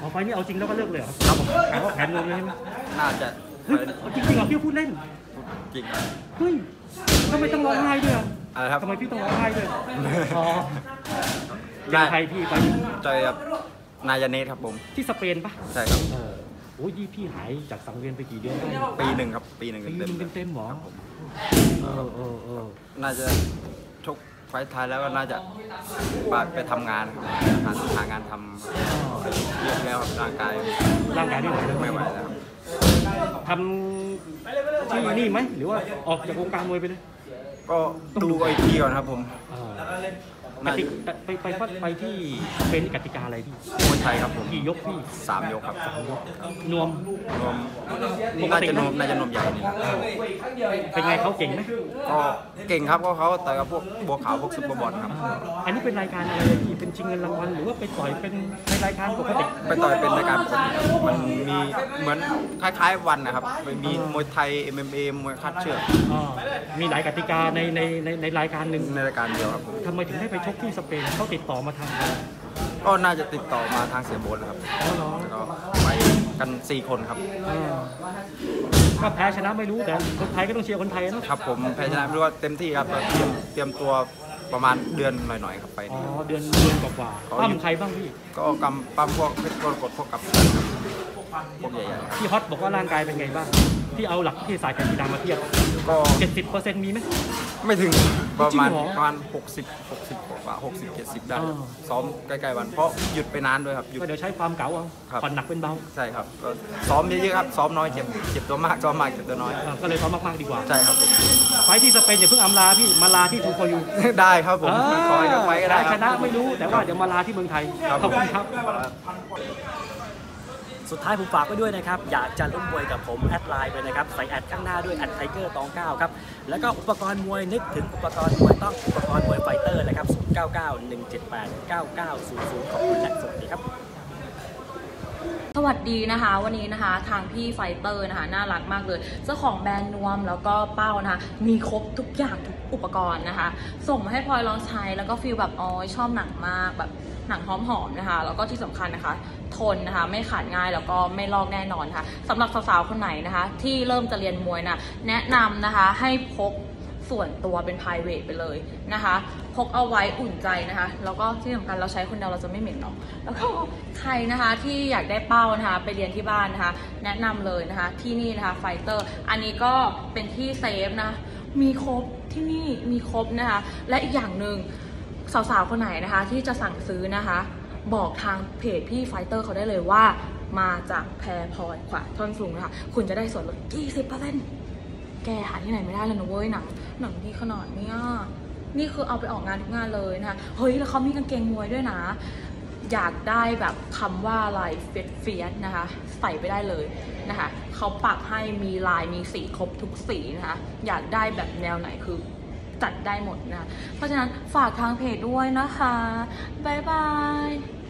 ไฟนี่เอาจริงแล้วก็เลิกเลยเหรอครับผมถามว่าแผนลงเลยใช่ไหมน่าจะเฮ้ยจริงๆเหรอพี่พูดเล่นจริงเฮ้ยทำไมต้องร้องไห้ด้วยอ่ะอะไรครับทำไมพี่ต้องร้องไห้ด้วยอ๋อเจอใครพี่ไปเจอกับนายเนทครับผมที่สเปนปะใช่ครับโอ้ยพี่หายจากสังเวียนไปกี่เดือนได้ปีหนึ่งครับปีหนึ่งปีนึงเต็มๆหรอครับผมเออน่าจะชกไฟท์ท้ายแล้วก็น่าจะไปทำงานครับหางานทำเยอะแล้วครับร่างกายร่างกายไม่ไหวแล้วไม่ไหวแล้วครับทำที่นี่ไหมหรือว่าออกจากวงการมวยไปเลยก็ดูไอทีก่อนครับผมกติไปที่เป็นกติกาอะไรพี่มวยไทยครับผมกี่ยกพี่ 3 ยกครับ3 ยกนวมรวมน่าจะนมใหญ่นี่ครับเป็นไงเขาเก่งไหมก็เก่งครับก็เขาต่อยกับพวกบัวขาวพวกซุปเปอร์บอลครับอันนี้เป็นรายการอะไรพี่เป็นชิงเงินรางวัลหรือว่าไปต่อยเป็นในรายการปกติไปต่อยเป็นรายการปกติครับมันมีเหมือนคล้ายๆวันนะครับมีมวยไทย MMA มวยคัดเชือกมีหลายกติกาในรายการหนึ่งในรายการเดียวครับผมทำไมถึงได้ไปชกที่สเปนเขาติดต่อมาทางเราก็น่าจะติดต่อมาทางเสียโบ๊ทนะครับแล้วก็ไปกัน4 คนครับถ้าแพ้ชนะไม่รู้แต่คนไทยก็ต้องเชียร์คนไทยนะครับผมแพ้ชนะไม่รู้ว่าเต็มที่ครับเตรียมตัวประมาณเดือนหน่อยๆครับไปนี่เดือนกว่าๆปั้มใครบ้างพี่ก็กำปั้มพวกเพชรกรกฎพวกกับพวกใหญ่ๆพี่ฮอตบอกว่าร่างกายเป็นไงบ้างที่เอาหลักที่สายการกีฬามาเทียบก็ 70%มีไหมไม่ถึงประมาณจริงเหรอ 60กว่า60-70ได้ครับซ้อมใกล้ๆวันเพราะหยุดไปนานด้วยครับหยุดก็เดี๋ยวใช้ความเก๋าเอาครับผ่อนหนักเป็นเบาใช่ครับก็ซ้อมเยอะๆครับซ้อมน้อยเจ็บตัวมากซ้อมมากเจ็บตัวน้อยก็เลยซ้อมมากๆดีกว่าใช่ครับผมไฟที่สเปนอย่าเพิ่งอำลาพี่มาลาที่ทูฟอร์ยูได้ครับผมขอให้กับไปก็ได้ชนะไม่รู้แต่ว่าเดี๋ยวมาลาที่เมืองไทยครับขอบคุณครับสุดท้ายผมฝากไว้ด้วยนะครับอยากจะลุ้นมวยกับผมแอดไลน์ไปนะครับใส่แอดข้างหน้าด้วยแอดไทเกอร์ตอง9ครับแล้วก็อุปกรณ์มวยนึกถึงอุปกรณ์มวยต้องอุปกรณ์มวยไฟเตอร์นะครับ0991789900ขอบคุณและสวัสดีครับสวัสดีนะคะวันนี้นะคะทางพี่ไฟเตอร์นะคะน่ารักมากเลยเจ้าของแบรนด์นวมแล้วก็เป้านะคะมีครบทุกอย่างทุกอุปกรณ์นะคะส่งมาให้พลอยลองใช้แล้วก็ฟีลแบบอ๋อชอบหนังมากแบบหนังหอมๆนะคะแล้วก็ที่สำคัญนะคะทนนะคะไม่ขาดง่ายแล้วก็ไม่ลอกแน่นอนค่ะสำหรับสาวๆคนไหนนะคะที่เริ่มจะเรียนมวยนะแนะนำนะคะให้พกส่วนตัวเป็น private ไปเลยนะคะพกเอาไว้อุ่นใจนะคะแล้วก็ที่สำคัญเราใช้คนเดียวเราจะไม่เหม็นหรอกแล้วก็ใครนะคะที่อยากได้เป้านะคะไปเรียนที่บ้านนะคะแนะนำเลยนะคะที่นี่นะคะไฟเตอร์อันนี้ก็เป็นที่เซฟนะมีครบที่นี่มีครบนะคะและอีกอย่างหนึ่งสาวๆคนไหนนะคะที่จะสั่งซื้อนะคะบอกทางเพจพี่ไฟเตอร์เขาได้เลยว่ามาจากแพรพลอยขวาท่อนสูงนะคะคุณจะได้ส่วนลด 20%แกหาที่ไหนไม่ได้เลยนะเว้ยหนังดีขนาดเนี้ยนี่คือเอาไปออกงานทุกงานเลยนะคะเฮ้ยแล้วเขามีกางเกงมวยด้วยนะอยากได้แบบคำว่าลายเฟียสนะคะใส่ไปได้เลยนะคะเขาปักให้มีลายมีสีครบทุกสีนะคะอยากได้แบบแนวไหนคือจัดได้หมดนะเพราะฉะนั้นฝากทางเพจด้วยนะคะบ๊ายบาย